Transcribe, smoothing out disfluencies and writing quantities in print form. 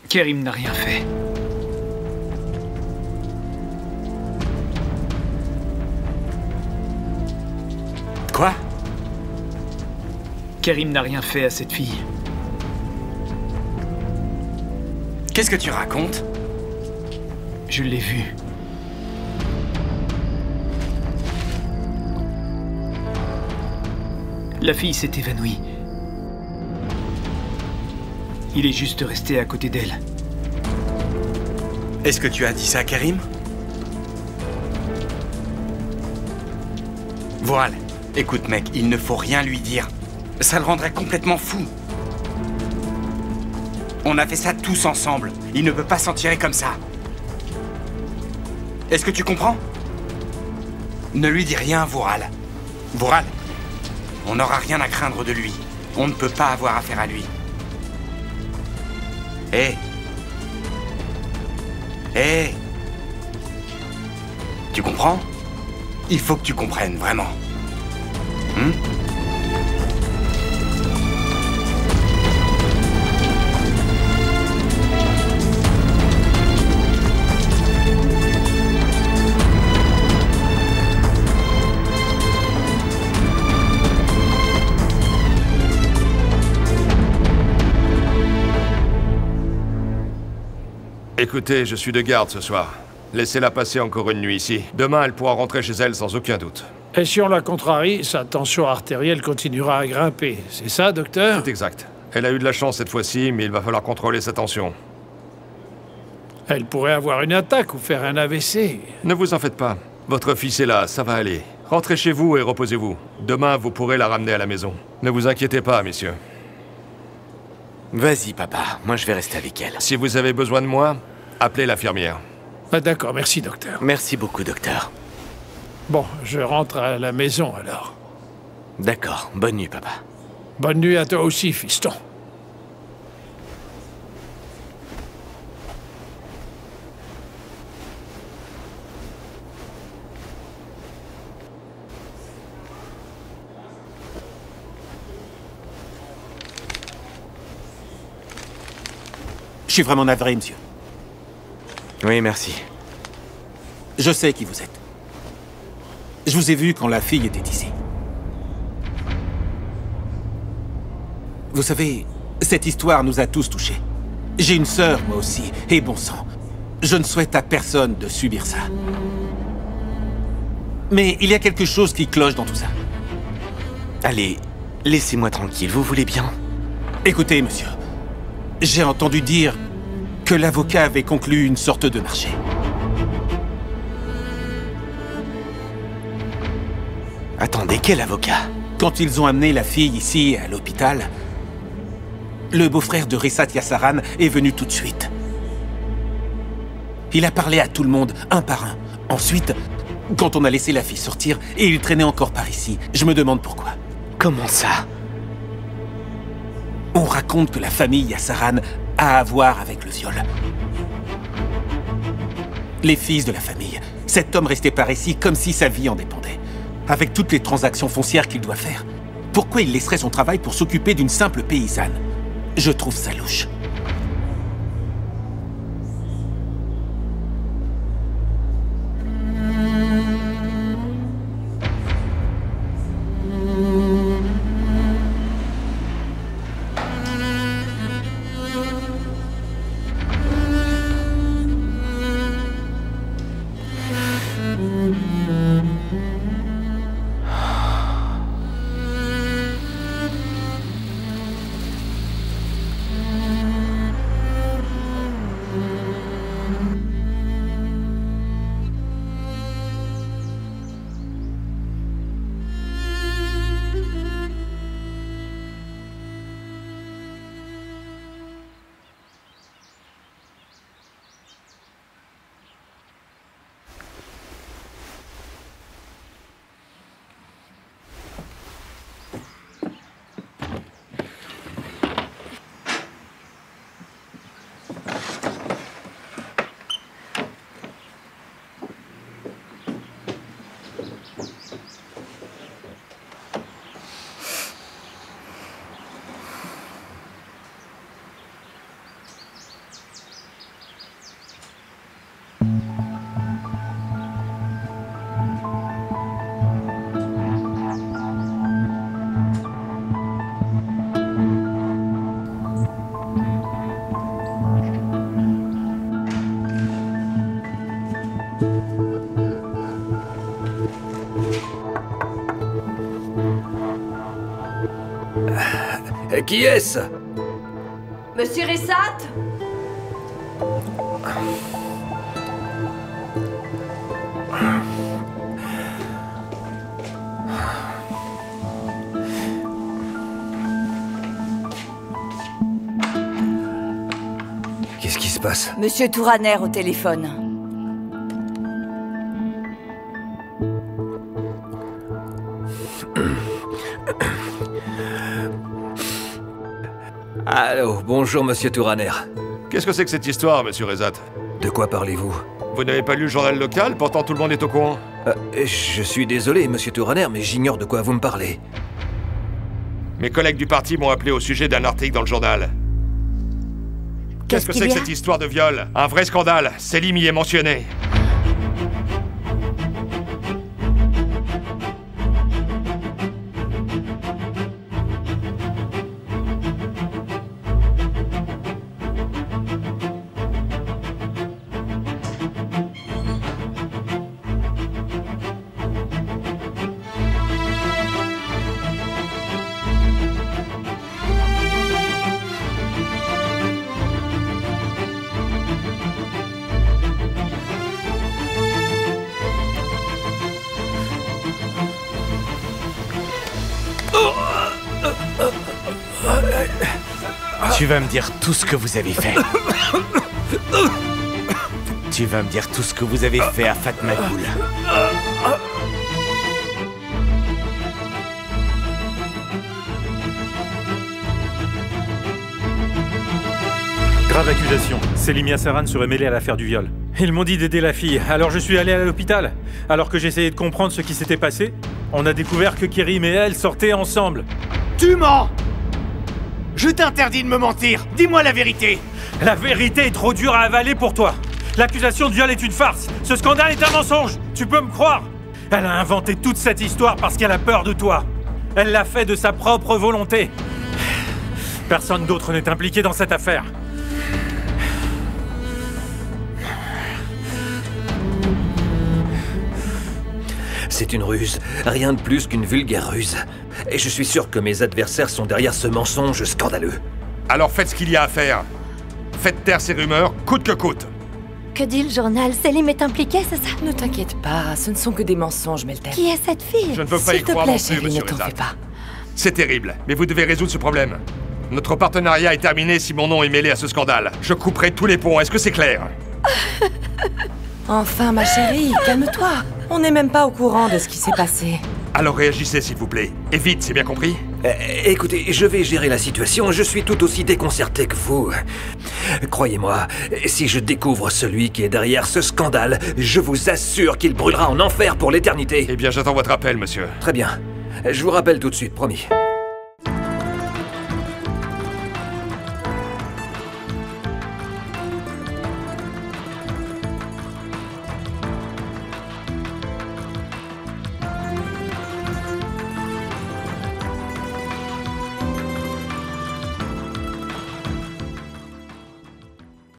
Kerim n'a rien fait. Quoi? Kerim n'a rien fait à cette fille. Qu'est-ce que tu racontes? Je l'ai vue. La fille s'est évanouie. Il est juste resté à côté d'elle. Est-ce que tu as dit ça à Kerim? Voile, écoute mec, il ne faut rien lui dire. Ça le rendrait complètement fou. On a fait ça tous ensemble. Il ne peut pas s'en tirer comme ça. Est-ce que tu comprends? Ne lui dis rien, Voral. Voral, on n'aura rien à craindre de lui. On ne peut pas avoir affaire à lui. Hé! Hé! Tu comprends? Il faut que tu comprennes, vraiment. Écoutez, je suis de garde ce soir. Laissez-la passer encore une nuit ici. Demain, elle pourra rentrer chez elle sans aucun doute. Et si on la contrarie, sa tension artérielle continuera à grimper. C'est ça, docteur? C'est exact. Elle a eu de la chance cette fois-ci, mais il va falloir contrôler sa tension. Elle pourrait avoir une attaque ou faire un AVC. Ne vous en faites pas. Votre fils est là, ça va aller. Rentrez chez vous et reposez-vous. Demain, vous pourrez la ramener à la maison. Ne vous inquiétez pas, messieurs. Vas-y, papa. Moi, je vais rester avec elle. Si vous avez besoin de moi, appelez l'infirmière. Ah, d'accord, merci, docteur. Merci beaucoup, docteur. Bon, je rentre à la maison, alors. D'accord. Bonne nuit, papa. Bonne nuit à toi aussi, fiston. Je suis vraiment navré, monsieur. Oui, merci. Je sais qui vous êtes. Je vous ai vu quand la fille était ici. Vous savez, cette histoire nous a tous touchés. J'ai une sœur, moi aussi, et bon sang, je ne souhaite à personne de subir ça. Mais il y a quelque chose qui cloche dans tout ça. Allez, laissez-moi tranquille, vous voulez bien? Écoutez, monsieur, j'ai entendu dire que l'avocat avait conclu une sorte de marché. Attendez, quel avocat? Quand ils ont amené la fille ici, à l'hôpital, le beau-frère de Rissat Yassaran est venu tout de suite. Il a parlé à tout le monde, un par un. Ensuite, quand on a laissé la fille sortir, et il traînait encore par ici, je me demande pourquoi. Comment ça? On raconte que la famille Yassaran a à voir avec le viol. Les fils de la famille. Cet homme restait par ici comme si sa vie en dépendait. Avec toutes les transactions foncières qu'il doit faire. Pourquoi il laisserait son travail pour s'occuper d'une simple paysanne? Je trouve ça louche. Qui est-ce? Monsieur Ressat? Qu'est-ce qui se passe? Monsieur Touraner au téléphone. Allô, bonjour Monsieur Touraner. Qu'est-ce que c'est que cette histoire, monsieur Rezat? De quoi parlez-vous? Vous n'avez pas lu le journal local, pourtant tout le monde est au courant. Je suis désolé, Monsieur Touraner, mais j'ignore de quoi vous me parlez. Mes collègues du parti m'ont appelé au sujet d'un article dans le journal. Qu'est-ce que c'est que cette histoire de viol? Un vrai scandale, Selim y est mentionné. Tu vas me dire tout ce que vous avez fait. Tu vas me dire tout ce que vous avez fait à Fatma Ghoul. Grave accusation. Selim Yassaran serait mêlé à l'affaire du viol. Ils m'ont dit d'aider la fille, alors je suis allé à l'hôpital. Alors que j'essayais de comprendre ce qui s'était passé, on a découvert que Kerim et elle sortaient ensemble. Tu mens! Je t'interdis de me mentir! Dis-moi la vérité! La vérité est trop dure à avaler pour toi. L'accusation de viol est une farce. Ce scandale est un mensonge. Tu peux me croire. Elle a inventé toute cette histoire parce qu'elle a peur de toi. Elle l'a fait de sa propre volonté. Personne d'autre n'est impliqué dans cette affaire. C'est une ruse, rien de plus qu'une vulgaire ruse. Et je suis sûr que mes adversaires sont derrière ce mensonge scandaleux. Alors faites ce qu'il y a à faire. Faites taire ces rumeurs, coûte que coûte. Que dit le journal? Selim est impliqué, c'est ça? Ne t'inquiète pas, ce ne sont que des mensonges, Meltem. Qui est cette fille? Je ne veux pas y S'il te croire plaît, non plus, chérie, ne monsieur t'en Rezat. fais pas. C'est terrible, mais vous devez résoudre ce problème. Notre partenariat est terminé si mon nom est mêlé à ce scandale. Je couperai tous les ponts, est-ce que c'est clair? Enfin, ma chérie, calme-toi. On n'est même pas au courant de ce qui s'est passé. Alors réagissez s'il vous plaît. Et vite, c'est bien compris? Écoutez, je vais gérer la situation, je suis tout aussi déconcerté que vous. Croyez-moi, si je découvre celui qui est derrière ce scandale, je vous assure qu'il brûlera en enfer pour l'éternité. Eh bien, j'attends votre appel, monsieur. Très bien. Je vous rappelle tout de suite, promis.